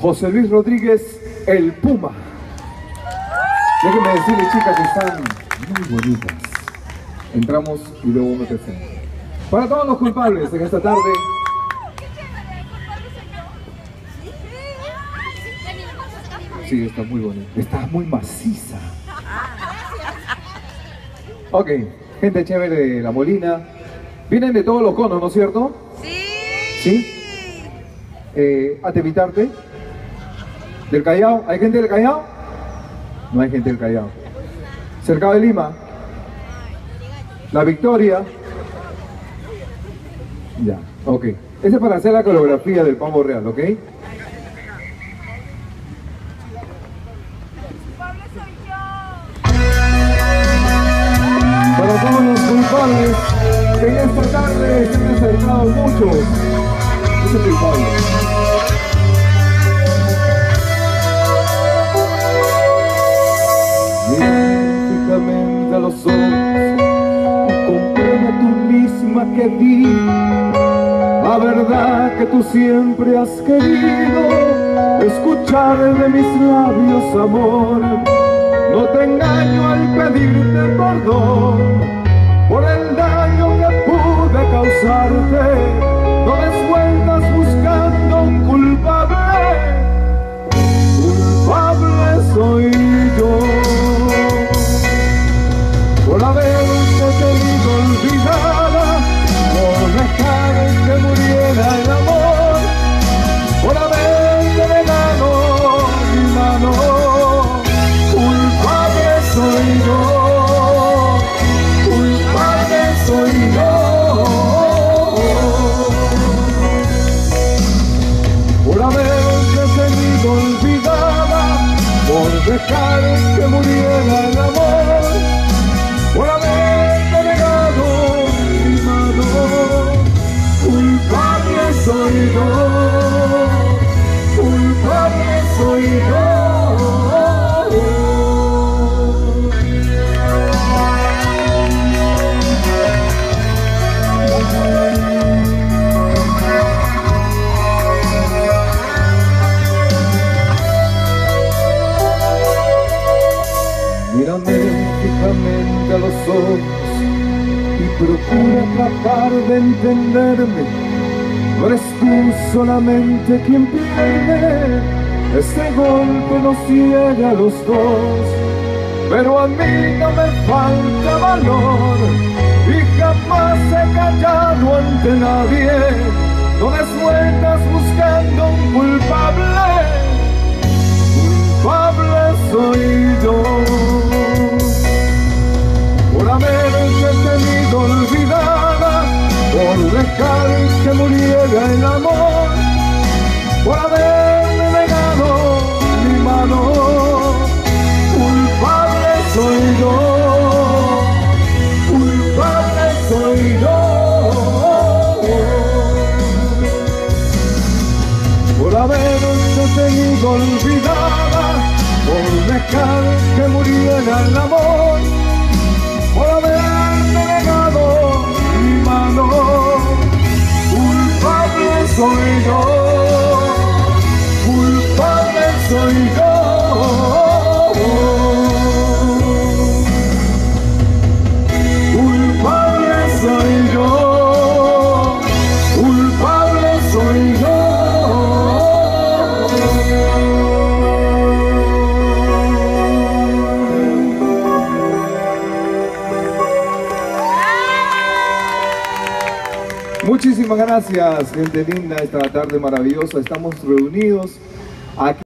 José Luis Rodríguez, el Puma. Déjenme decirles, chicas, que están muy bonitas. Entramos y luego uno te frena. Para todos los culpables en esta tarde. Sí, está muy bonita. Está muy maciza. Ok, gente chévere de La Molina. Vienen de todos los conos, ¿no es cierto? Sí. ¿Sí? Atevitarte. ¿Del Callao? ¿Hay gente del Callao? No hay gente del Callao. Cercado de Lima. La Victoria. Ya, ok. Ese es para hacer la coreografía del pavo real, ¿ok? Para todos los culpables que en esta tarde se han acercado muchos. Ese es el culpable. Mira fijamente a los ojos y comprueba tú misma que di la verdad que tú siempre has querido escuchar de mis labios, amor. No te engaño al pedirte perdón por el daño que pude causarte. No des vueltas buscando un culpable. Culpable soy yo por haberte tenido olvidada, por dejar que muriera el amor, por haberte negado mi mano. Culpable soy yo, culpable soy yo, por haberte tenido olvidada, por dejar que muriera el amor, por haberte negado mi mano. Culpable soy yo, culpable soy yo. Mírame fijamente a los ojos y procura tratar de entenderme. No eres tú solamente quien pierde, este golpe nos ciega a los dos. Pero a mí no me falta valor y jamás he callado ante nadie. No des vueltas buscando un culpable. Culpable soy yo por haberte tenido olvidada, por dejar que muriera el amor, por haberme negado mi mano. Culpable soy yo, culpable soy yo, por haberte tenido olvidada, por dejar que muriera el amor, por haberme negado mi mano. Culpable soy yo, culpable soy yo. Culpable soy yo, culpable soy yo. Muchísimas gracias, gente linda, esta tarde maravillosa. Estamos reunidos aquí.